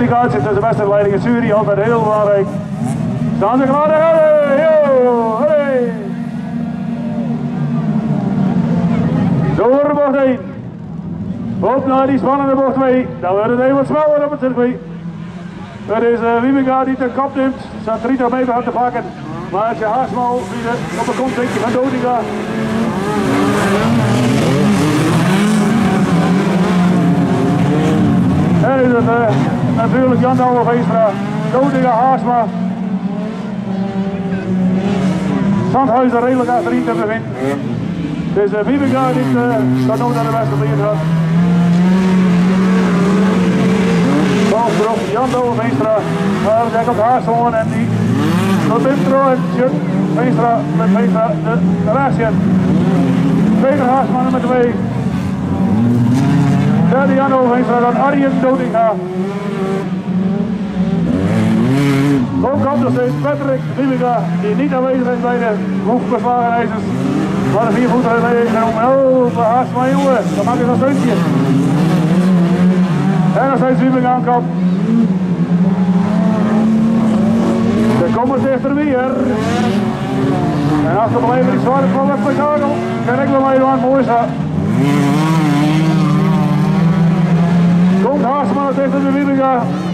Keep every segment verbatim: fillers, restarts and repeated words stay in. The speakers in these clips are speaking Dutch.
Navigatie tussen wedstrijdleiding en jury, altijd heel belangrijk. Staan ze klaar? Hey, hey. Door de bocht één. Op naar die spannende bocht twee. Dan wordt het even wat sneller op het circuit. Het is uh, Wiebinga die de kop neemt. Staat drietig meter aan te pakken. Maar als je Haasma op de kont denk je van Dodinga. En is het uh, natuurlijk Jan Douwe Veenstra, Dodinga, Haasma. Zandhuizen redelijk achterin te bevinden. Dus uh, Wiebinga die uh, gaat nooit naar de wedstrijd gaat. Bovenop Jan Douwe Veenstra. Uh, we zijn op Haasma en die dat intro en Chuck Veenstra met Veenstra de Raasjen. Peter Haasma nummer twee. Derde Jan Douwe Veenstra, dan Arjen Dodinga. Ook komt er steeds Patrick Wiebinga, die niet aanwezig is bij de hoefbezwarenijzers. Maar de vier voeten geleden zijn om heel Haasma jongen, dan maak ik een steuntje. En nog steeds Wiebinga aan kop. De komers echter weer. En achter de levering zwaar van het spektakel. Kan ik wel mee aan mooi zijn. Komt Haasma tegen de Wiebinga.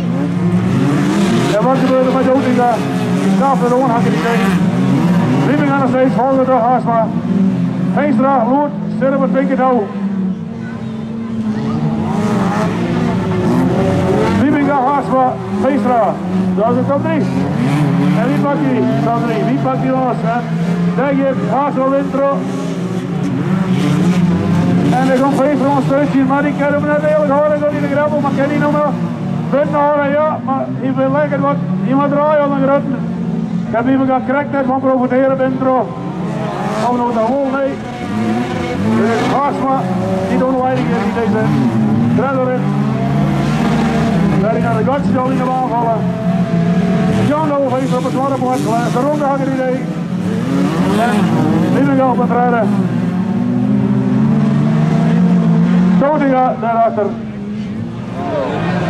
En wat gebeurt er met Dodinga? Die staat er gewoon hakken die tegen. Wiebinga nog steeds volgen door Haasma. Veenstra, Loert, zit op het pinkerdouw. Wiebinga, Haasma, Veenstra. Dat is de top drie. En wie pakt die? Top drie. Wie pakt die los? Daar geeft Haasma intro. En er komt Veenstra een steutje, maar die kan hem net eerlijk horen. Dat hij de grabbel, maar kan hij nog maar punten horen? Ja, maar hij wil lekker wat. Iemand draaien aan de grotten. Ik heb even gaan correct van profiteren op intro. Oh, nog de hol, nee. Dit is Haasma, die door de leiding is, die deze redder is. Dat hij naar de Godsdolling op aanvallen. Jan Douwe Veenstra op het zwarte bord, de ronde hakker idee. En Wiebinga op het redden. Dodinga daarachter.